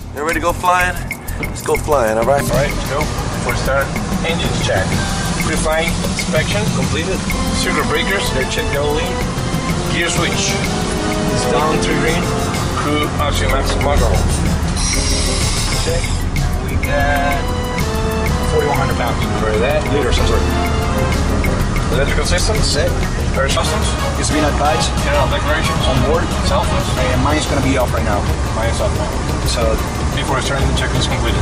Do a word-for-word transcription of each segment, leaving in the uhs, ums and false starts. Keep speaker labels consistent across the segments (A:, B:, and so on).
A: You ready to go flying? Let's go flying, all right?
B: All right, let's go. For start, engines check. Pre-flying inspection completed. Circuit breakers, they're checked daily. Gear switch. It's down to green. Crew Oxymax model. Check. We got forty-one hundred pounds for that. Liters, I'm sorry. Electrical systems set. Air systems. It's been advised. General declarations on board. Selfless. And mine's gonna be off right now. Mine's off now. So before starting, the check is completed.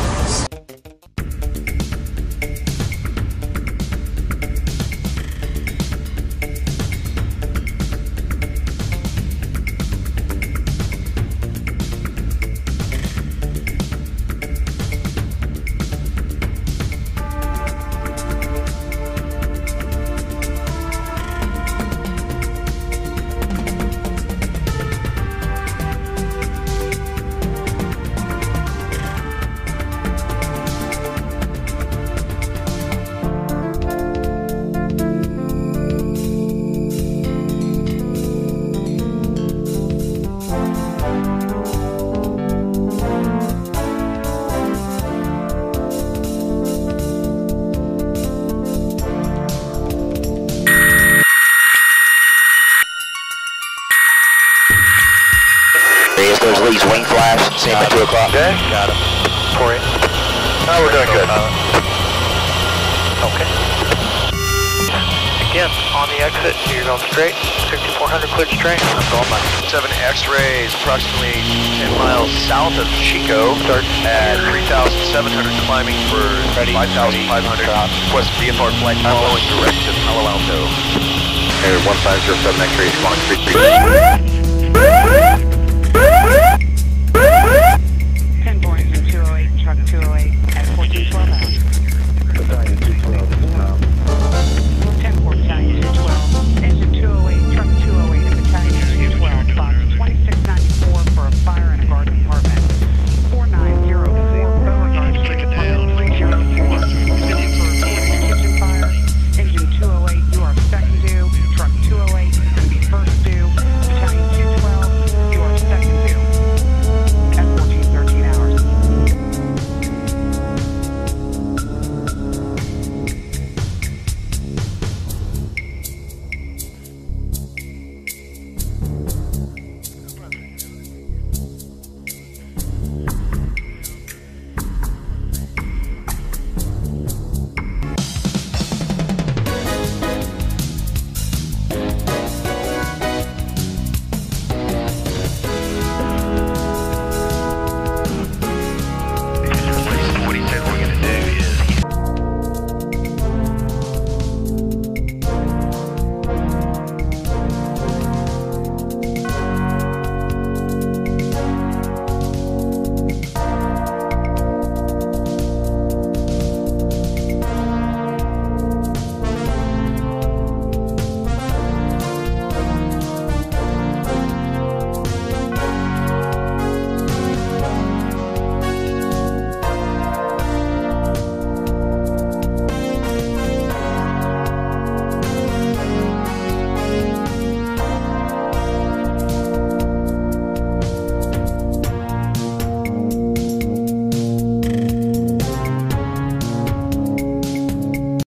C: There's Lee's wing flash, same at two o'clock.
D: Okay, got him. For it. Oh, we're doing good. Okay. Again, on the exit, you're going straight, sixty-four hundred cleared straight. I'm going by seven X-rays, approximately ten miles south of Chico. Start at three thousand seven hundred, climbing for five thousand five hundred. Request V F R flight following direct to Palo Alto.
C: Air one five zero seven X-rays, calling three three.